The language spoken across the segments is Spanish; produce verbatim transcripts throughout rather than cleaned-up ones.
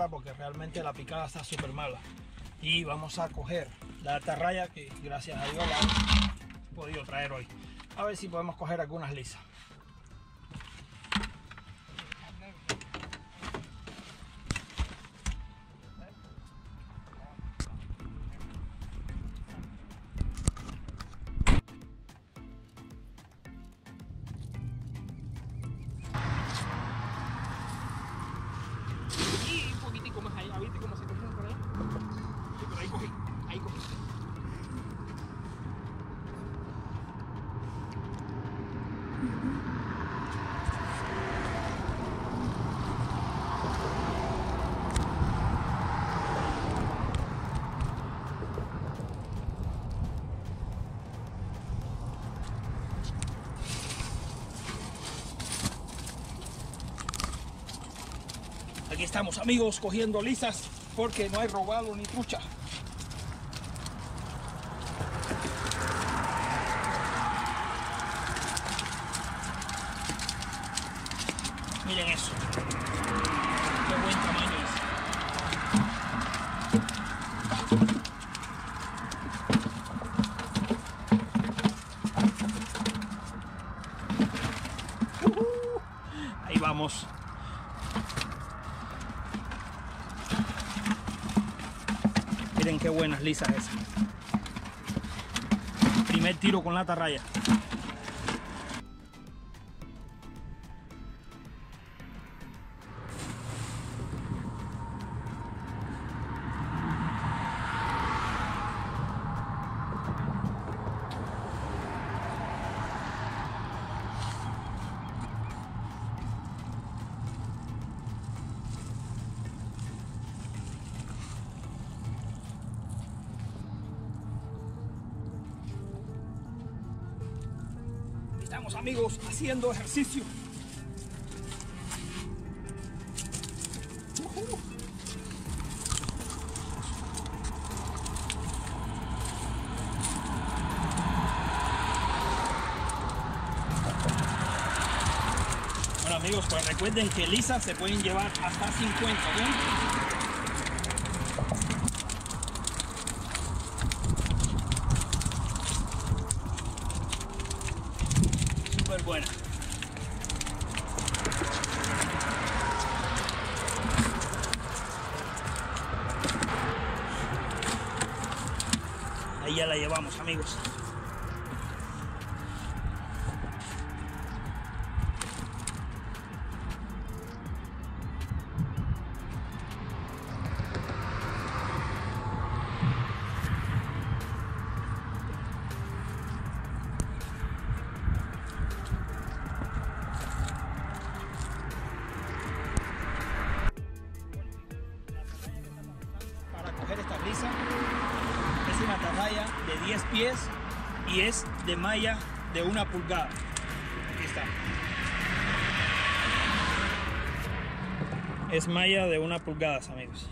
ahora porque realmente la picada está súper mala. Y vamos a coger la atarraya que gracias a Dios la he podido traer hoy. A ver si podemos coger algunas lisas. Y un poquitico más allá, ¿viste cómo se cogen por ahí? Sí, pero ahí cogí, ahí cogí. Aquí estamos, amigos, cogiendo lisas porque no hay robalo ni trucha. Miren eso. Qué buen tamaño es. Uh-huh. Ahí vamos. Miren qué buenas lisas esas. Primer tiro con la atarraya. Estamos, amigos, haciendo ejercicio. Uh-huh. Bueno, amigos, pues recuerden que lisas se pueden llevar hasta cincuenta, ¿bien? Súper buena. Ahí ya la llevamos, amigos. Esta lisa es una atarraya de diez pies y es de malla de una pulgada. Aquí está. Es malla de una pulgada, amigos.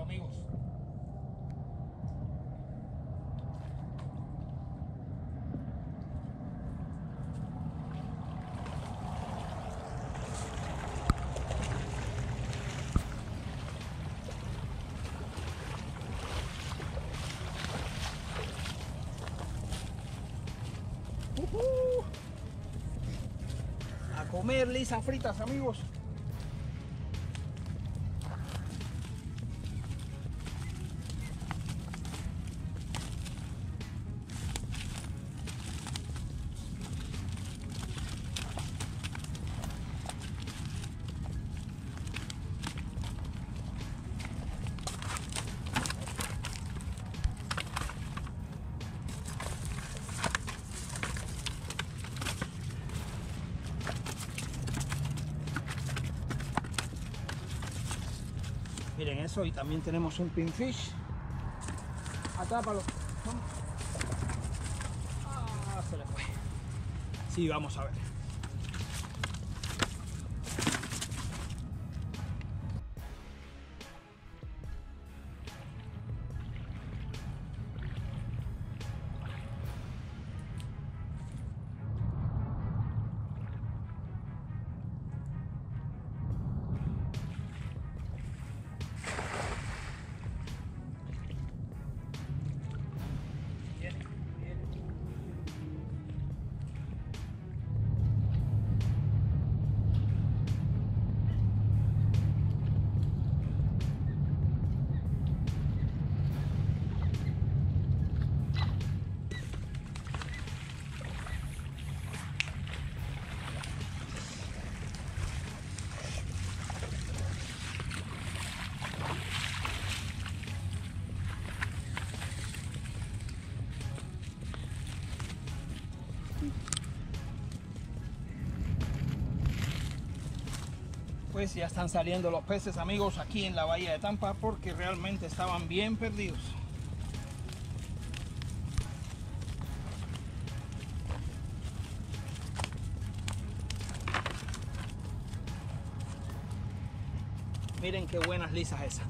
hacerlo, amigos. Uh-huh. A comer lisas fritas, amigos. Miren eso, y también tenemos un pinfish. Atrápalo. Vamos. Ah, se le fue. Sí, vamos a ver. Pues ya están saliendo los peces, amigos, aquí en la bahía de Tampa, porque realmente estaban bien perdidos. Miren qué buenas lisas esas.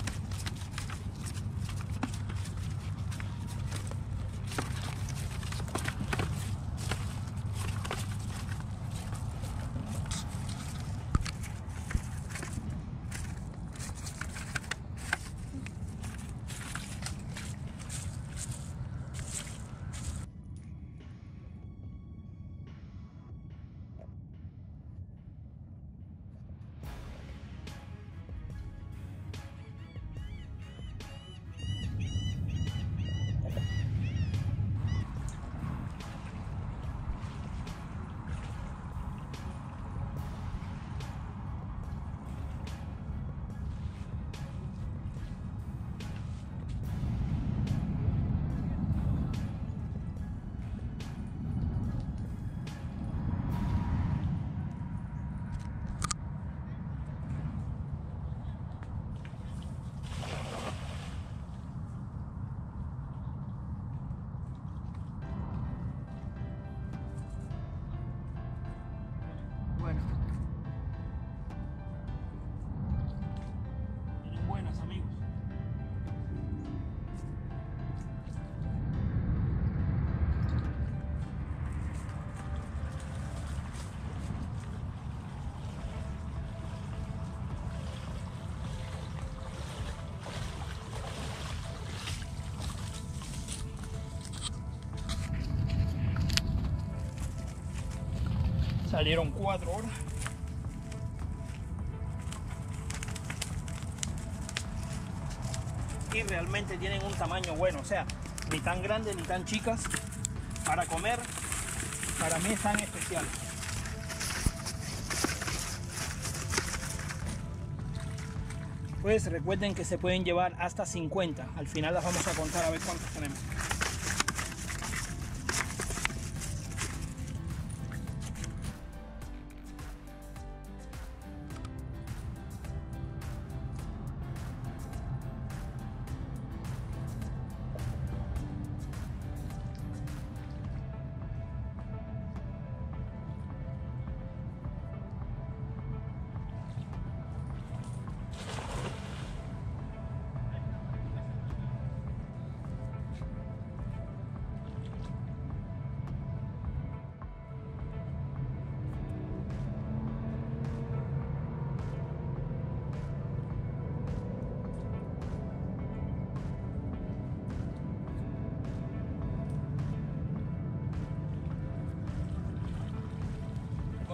Salieron cuatro horas. Y realmente tienen un tamaño bueno, o sea, ni tan grandes ni tan chicas. Para comer, para mí están especiales. Pues recuerden que se pueden llevar hasta cincuenta. Al final las vamos a contar a ver cuántas tenemos.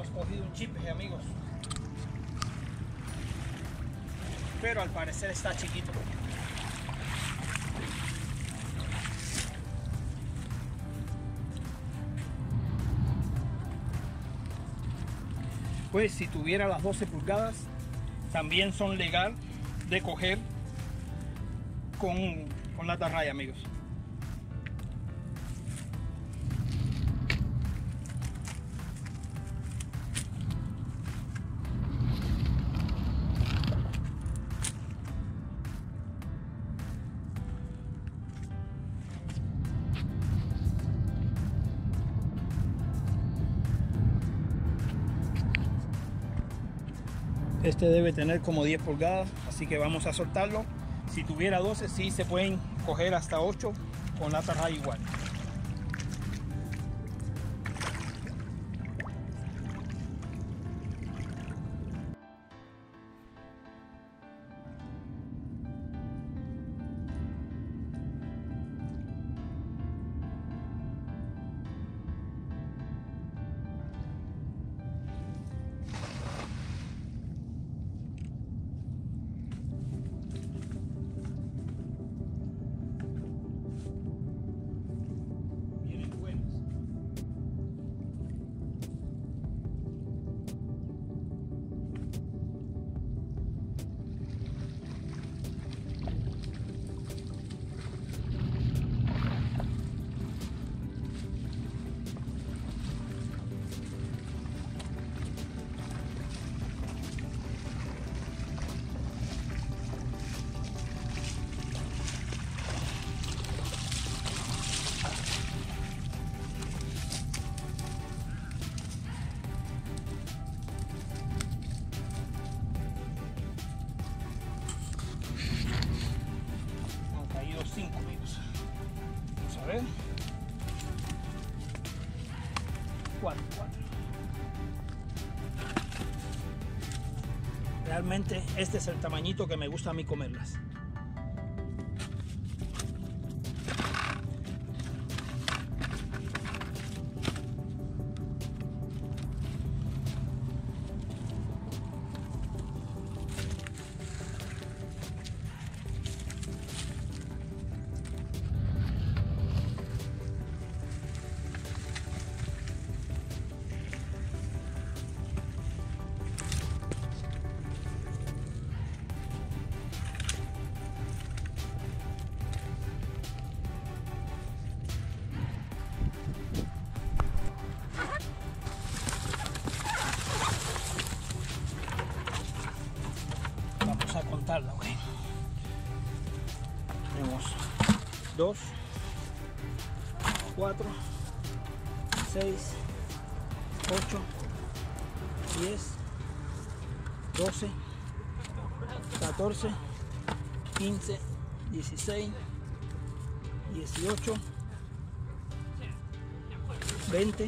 hemos cogido un chipe, amigos, pero al parecer está chiquito. Pues si tuviera las doce pulgadas también son legal de coger con, con la atarraya, amigos. Este debe tener como diez pulgadas, así que vamos a soltarlo. Si tuviera doce, sí se pueden coger hasta ocho con la atarraya igual. cinco, amigos. Vamos a ver. cuatro, cuatro. Realmente este es el tamañito que me gusta a mí comerlas. A contarla, güey. Tenemos dos, cuatro, seis, ocho, diez, doce, catorce, quince, dieciséis, dieciocho, veinte,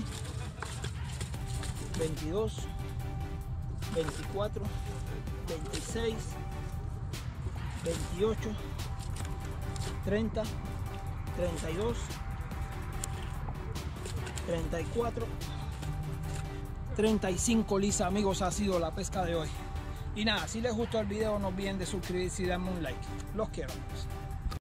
veintidós, veinticuatro, veintiséis, veintiocho, treinta, treinta y dos, treinta y cuatro, treinta y cinco lisa, amigos, ha sido la pesca de hoy. Y nada, si les gustó el video no olviden de suscribirse y darme un like. Los quiero, amigos.